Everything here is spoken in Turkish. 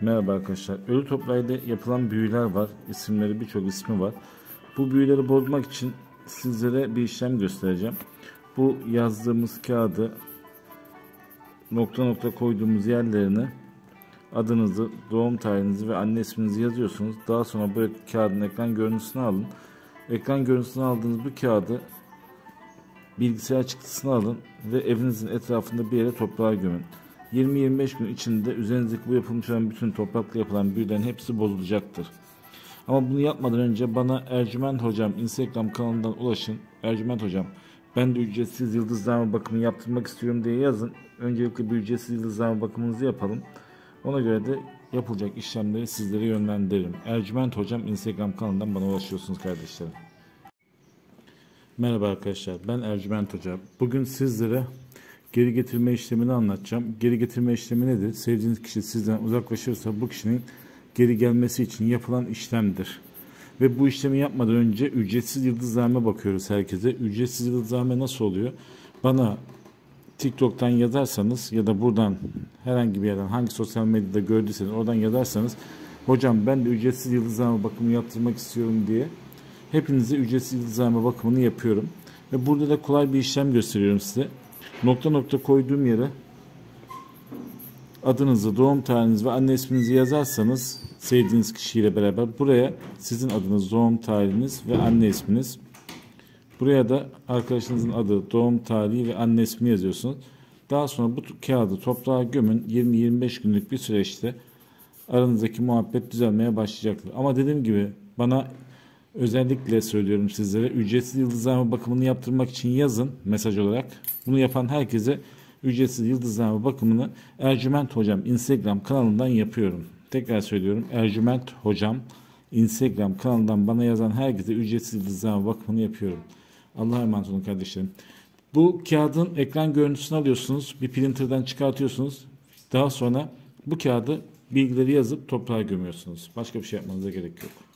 Merhaba arkadaşlar. Ölü toprağıyla yapılan büyüler var. İsimleri birçok ismi var. Bu büyüleri bozmak için sizlere bir işlem göstereceğim. Bu yazdığımız kağıdı nokta nokta koyduğumuz yerlerine adınızı, doğum tarihinizi ve anne isminizi yazıyorsunuz. Daha sonra bu kağıdın ekran görüntüsünü alın. Ekran görüntüsünü aldığınız bu kağıdı bilgisayar çıktısını alın ve evinizin etrafında bir yere toprağa gömün. 20-25 gün içinde üzerinizdeki bu yapılmış olan bütün toprakla yapılan büyülerin hepsi bozulacaktır. Ama bunu yapmadan önce bana Ercüment Hocam Instagram kanalından ulaşın. Ercüment Hocam, ben de ücretsiz yıldızlama bakımı yaptırmak istiyorum diye yazın. Öncelikle bir ücretsiz yıldızlama bakımınızı yapalım. Ona göre de yapılacak işlemleri sizlere yönlendiririm. Ercüment Hocam Instagram kanalından bana ulaşıyorsunuz kardeşlerim. Merhaba arkadaşlar, ben Ercüment Hoca. Bugün sizlere geri getirme işlemini anlatacağım. Geri getirme işlemi nedir? Sevdiğiniz kişi sizden uzaklaşırsa bu kişinin geri gelmesi için yapılan işlemdir. Ve bu işlemi yapmadan önce ücretsiz yıldızlarına bakıyoruz herkese. Ücretsiz yıldızlarına nasıl oluyor? Bana TikTok'tan yazarsanız ya da buradan herhangi bir yerden hangi sosyal medyada gördüyseniz oradan yazarsanız, hocam ben de ücretsiz yıldızlama bakımı yaptırmak istiyorum diye hepinize ücretsiz yıldızlama bakımını yapıyorum. Ve burada da kolay bir işlem gösteriyorum size. Nokta nokta koyduğum yere adınızı, doğum tarihinizi ve anne isminizi yazarsanız sevdiğiniz kişiyle beraber buraya sizin adınız, doğum tarihiniz ve anne isminiz. Buraya da arkadaşınızın adı, doğum tarihi ve anne ismini yazıyorsunuz. Daha sonra bu kağıdı toprağa gömün. 20-25 günlük bir süreçte aranızdaki muhabbet düzelmeye başlayacaktır. Ama dediğim gibi bana özellikle söylüyorum sizlere, ücretsiz yıldızlama bakımını yaptırmak için yazın mesaj olarak. Bunu yapan herkese ücretsiz yıldızlama bakımını Ercüment Hocam Instagram kanalından yapıyorum. Tekrar söylüyorum, Ercüment Hocam Instagram kanalından bana yazan herkese ücretsiz yıldızlama bakımını yapıyorum. Allah'a emanet olun kardeşlerim. Bu kağıdın ekran görüntüsünü alıyorsunuz, bir printer'dan çıkartıyorsunuz. Daha sonra bu kağıdı bilgileri yazıp toprağa gömüyorsunuz. Başka bir şey yapmanıza gerek yok.